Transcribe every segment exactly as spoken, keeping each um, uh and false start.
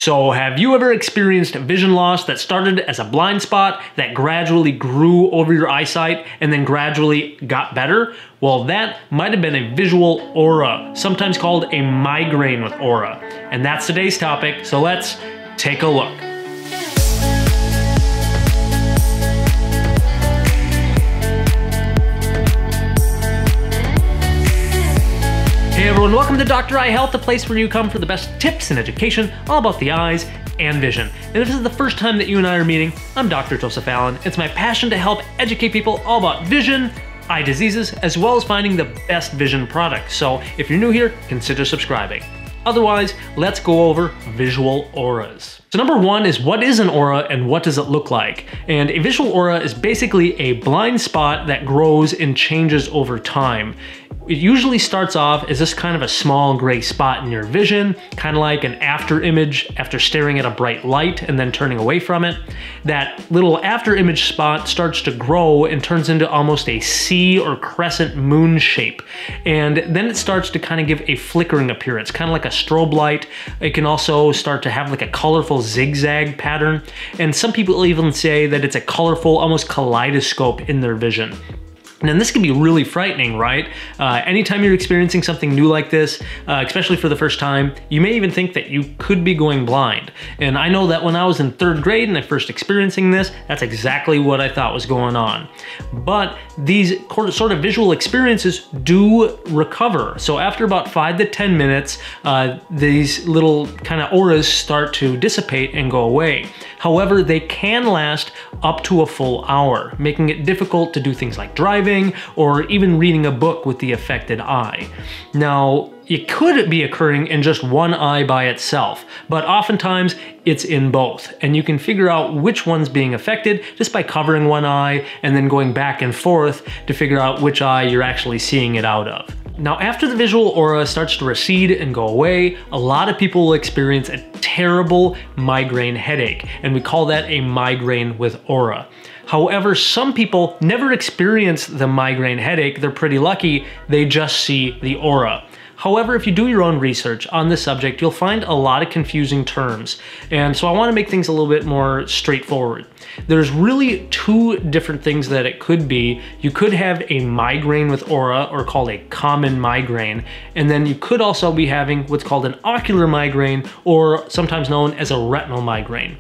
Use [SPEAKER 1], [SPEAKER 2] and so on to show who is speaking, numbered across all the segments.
[SPEAKER 1] So have you ever experienced vision loss that started as a blind spot that gradually grew over your eyesight and then gradually got better? Well, that might have been a visual aura, sometimes called a migraine with aura. And that's today's topic, so let's take a look. Hey everyone, welcome to Doctor Eye Health, the place where you come for the best tips and education all about the eyes and vision. And if this is the first time that you and I are meeting, I'm Doctor Joseph Allen. It's my passion to help educate people all about vision, eye diseases, as well as finding the best vision products. So if you're new here, consider subscribing. Otherwise, let's go over visual auras. So number one is, what is an aura and what does it look like? And a visual aura is basically a blind spot that grows and changes over time. It usually starts off as this kind of a small gray spot in your vision, kind of like an after image after staring at a bright light and then turning away from it. That little after image spot starts to grow and turns into almost a C or crescent moon shape. And then it starts to kind of give a flickering appearance, kind of like a strobe light. It can also start to have like a colorful zigzag pattern. And some people even say that it's a colorful, almost kaleidoscope in their vision. And this can be really frightening, right? Uh, anytime you're experiencing something new like this, uh, especially for the first time, you may even think that you could be going blind. And I know that when I was in third grade and I first experiencing this, that's exactly what I thought was going on. But these sort of visual experiences do recover. So after about five to ten minutes, uh, these little kind of auras start to dissipate and go away. However, they can last up to a full hour, making it difficult to do things like driving or even reading a book with the affected eye. Now, it could be occurring in just one eye by itself, but oftentimes it's in both. And you can figure out which one's being affected just by covering one eye and then going back and forth to figure out which eye you're actually seeing it out of. Now, after the visual aura starts to recede and go away, a lot of people will experience a terrible migraine headache, and we call that a migraine with aura. However, some people never experience the migraine headache. They're pretty lucky, they just see the aura. However, if you do your own research on this subject, you'll find a lot of confusing terms. And so I want to make things a little bit more straightforward. There's really two different things that it could be. You could have a migraine with aura, or called a common migraine. And then you could also be having what's called an ocular migraine, or sometimes known as a retinal migraine.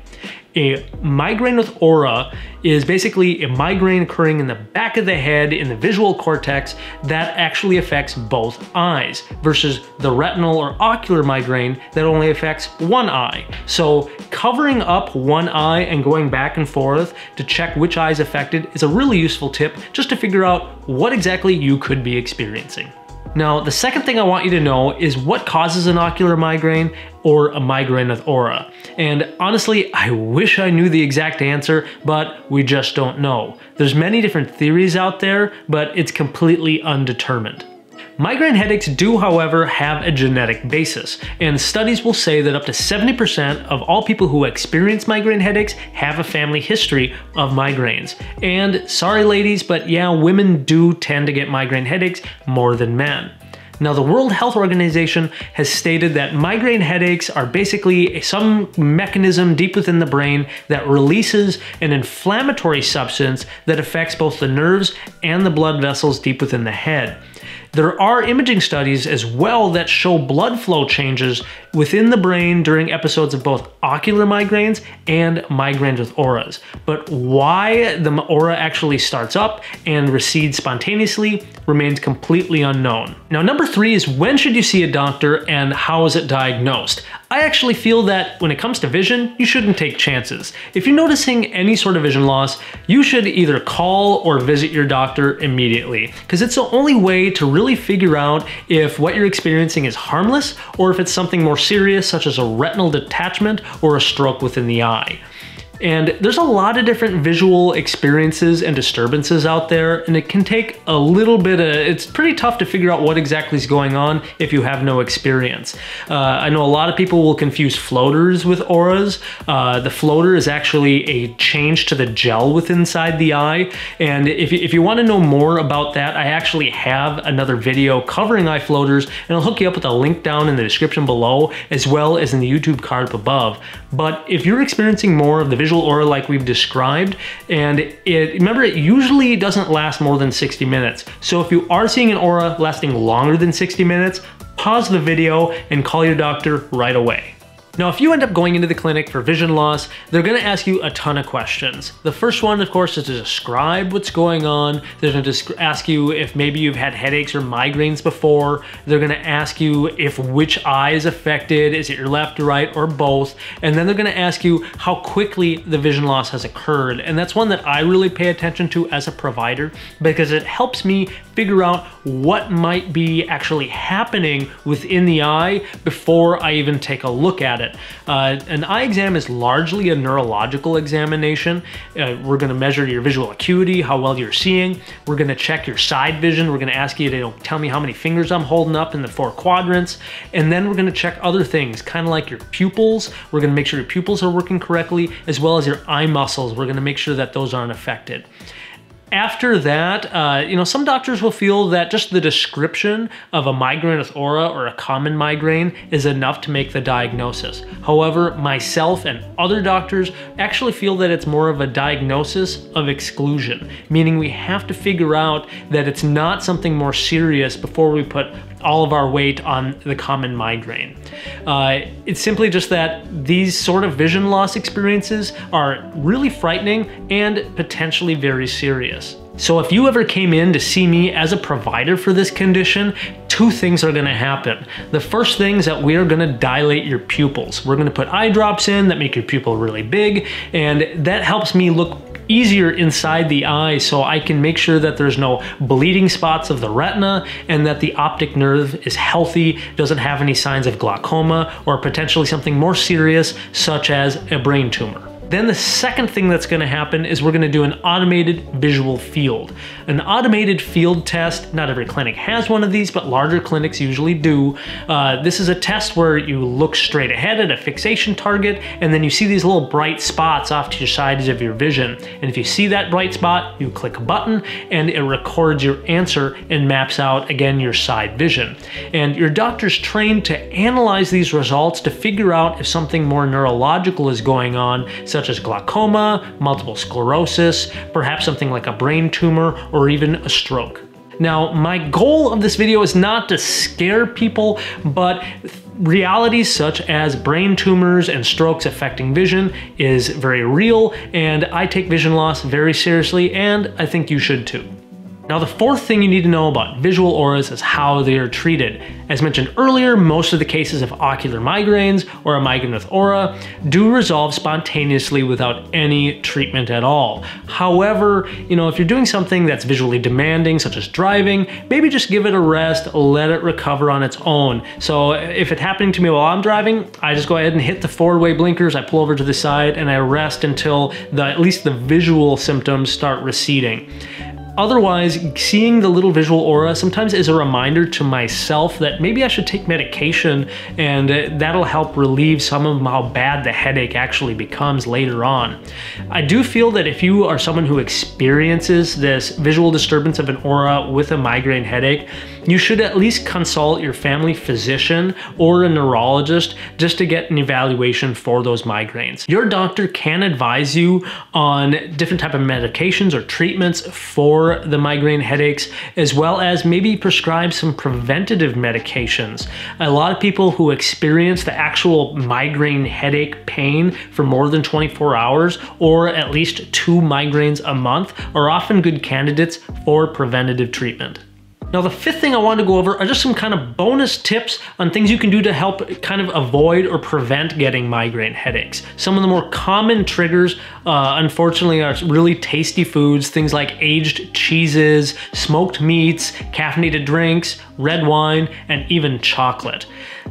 [SPEAKER 1] A migraine with aura is basically a migraine occurring in the back of the head in the visual cortex that actually affects both eyes, versus the retinal or ocular migraine that only affects one eye. So covering up one eye and going back and forth to check which eye is affected is a really useful tip just to figure out what exactly you could be experiencing. Now, the second thing I want you to know is what causes an ocular migraine or a migraine with aura. And honestly, I wish I knew the exact answer, but we just don't know. There's many different theories out there, but it's completely undetermined. Migraine headaches do, however, have a genetic basis, and studies will say that up to seventy percent of all people who experience migraine headaches have a family history of migraines. And sorry ladies, but yeah, women do tend to get migraine headaches more than men. Now, the World Health Organization has stated that migraine headaches are basically some mechanism deep within the brain that releases an inflammatory substance that affects both the nerves and the blood vessels deep within the head. There are imaging studies as well that show blood flow changes within the brain during episodes of both ocular migraines and migraines with auras. But why the aura actually starts up and recedes spontaneously remains completely unknown. Now, number three is, when should you see a doctor and how is it diagnosed? I actually feel that when it comes to vision, you shouldn't take chances. If you're noticing any sort of vision loss, you should either call or visit your doctor immediately, because it's the only way to really figure out if what you're experiencing is harmless or if it's something more serious, such as a retinal detachment or a stroke within the eye. And there's a lot of different visual experiences and disturbances out there, and it can take a little bit of, it's pretty tough to figure out what exactly is going on if you have no experience. Uh, I know a lot of people will confuse floaters with auras. Uh, the floater is actually a change to the gel within inside the eye, and if you, if you want to know more about that, I actually have another video covering eye floaters, and I'll hook you up with a link down in the description below, as well as in the YouTube card up above. But if you're experiencing more of the visual aura like we've described, and it, remember, it usually doesn't last more than sixty minutes. So if you are seeing an aura lasting longer than sixty minutes, pause the video and call your doctor right away. Now, if you end up going into the clinic for vision loss, they're going to ask you a ton of questions. The first one, of course, is to describe what's going on. They're going to ask you if maybe you've had headaches or migraines before. They're going to ask you if which eye is affected, is it your left or right or both? And then they're going to ask you how quickly the vision loss has occurred. And that's one that I really pay attention to as a provider, because it helps me figure out what might be actually happening within the eye before I even take a look at it. Uh, an eye exam is largely a neurological examination. Uh, we're going to measure your visual acuity, how well you're seeing. We're going to check your side vision. We're going to ask you to, you know, tell me how many fingers I'm holding up in the four quadrants. And then we're going to check other things, kind of like your pupils. We're going to make sure your pupils are working correctly, as well as your eye muscles. We're going to make sure that those aren't affected. After that, uh, you know, some doctors will feel that just the description of a migraine with aura or a common migraine is enough to make the diagnosis. However, myself and other doctors actually feel that it's more of a diagnosis of exclusion, meaning we have to figure out that it's not something more serious before we put all of our weight on the common migraine. Uh, it's simply just that these sort of vision loss experiences are really frightening and potentially very serious. So if you ever came in to see me as a provider for this condition, two things are gonna happen. The first thing is that we are gonna dilate your pupils. We're gonna put eye drops in that make your pupil really big, and that helps me look easier inside the eye, so I can make sure that there's no bleeding spots of the retina and that the optic nerve is healthy, doesn't have any signs of glaucoma or potentially something more serious such as a brain tumor. Then the second thing that's going to happen is we're going to do an automated visual field. An automated field test, not every clinic has one of these, but larger clinics usually do. Uh, this is a test where you look straight ahead at a fixation target, and then you see these little bright spots off to your sides of your vision. And if you see that bright spot, you click a button and it records your answer and maps out, again, your side vision. And your doctor's trained to analyze these results to figure out if something more neurological is going on, such as glaucoma, multiple sclerosis, perhaps something like a brain tumor, or even a stroke. Now, my goal of this video is not to scare people, but realities such as brain tumors and strokes affecting vision is very real, and I take vision loss very seriously, and I think you should too. Now, the fourth thing you need to know about visual auras is how they are treated. As mentioned earlier, most of the cases of ocular migraines or a migraine with aura do resolve spontaneously without any treatment at all. However, you know, if you're doing something that's visually demanding, such as driving, maybe just give it a rest, let it recover on its own. So if it's happening to me while I'm driving, I just go ahead and hit the four-way blinkers, I pull over to the side, and I rest until the, at least the visual symptoms start receding. Otherwise, seeing the little visual aura sometimes is a reminder to myself that maybe I should take medication, and that'll help relieve some of how bad the headache actually becomes later on. I do feel that if you are someone who experiences this visual disturbance of an aura with a migraine headache, you should at least consult your family physician or a neurologist just to get an evaluation for those migraines. Your doctor can advise you on different type of medications or treatments for the migraine headaches, as well as maybe prescribe some preventative medications. A lot of people who experience the actual migraine headache pain for more than twenty-four hours, or at least two migraines a month, are often good candidates for preventative treatment. Now, the fifth thing I wanted to go over are just some kind of bonus tips on things you can do to help kind of avoid or prevent getting migraine headaches. Some of the more common triggers, uh, unfortunately, are really tasty foods, things like aged cheeses, smoked meats, caffeinated drinks, red wine, and even chocolate.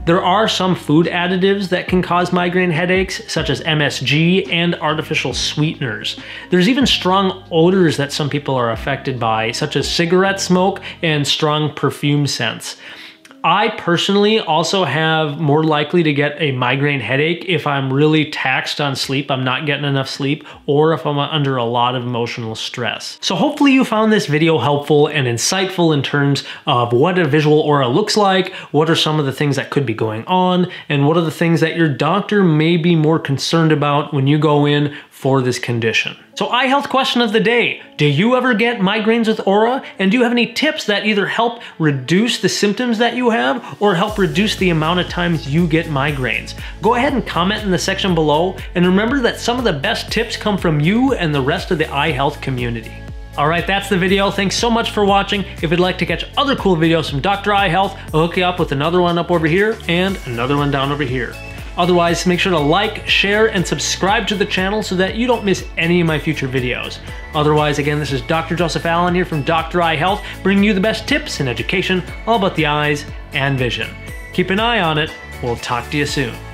[SPEAKER 1] There are some food additives that can cause migraine headaches, such as M S G and artificial sweeteners. There's even strong odors that some people are affected by, such as cigarette smoke and strong perfume scents. I personally also have more likely to get a migraine headache if I'm really taxed on sleep, I'm not getting enough sleep, or if I'm under a lot of emotional stress. So hopefully you found this video helpful and insightful in terms of what a visual aura looks like, what are some of the things that could be going on, and what are the things that your doctor may be more concerned about when you go in for this condition. So eye health question of the day. Do you ever get migraines with aura? And do you have any tips that either help reduce the symptoms that you have or help reduce the amount of times you get migraines? Go ahead and comment in the section below, and remember that some of the best tips come from you and the rest of the eye health community. Alright, that's the video. Thanks so much for watching. If you'd like to catch other cool videos from Doctor Eye Health, I'll hook you up with another one up over here and another one down over here. Otherwise, make sure to like, share, and subscribe to the channel so that you don't miss any of my future videos. Otherwise, again, this is Doctor Joseph Allen here from Doctor Eye Health, bringing you the best tips and education all about the eyes and vision. Keep an eye on it. We'll talk to you soon.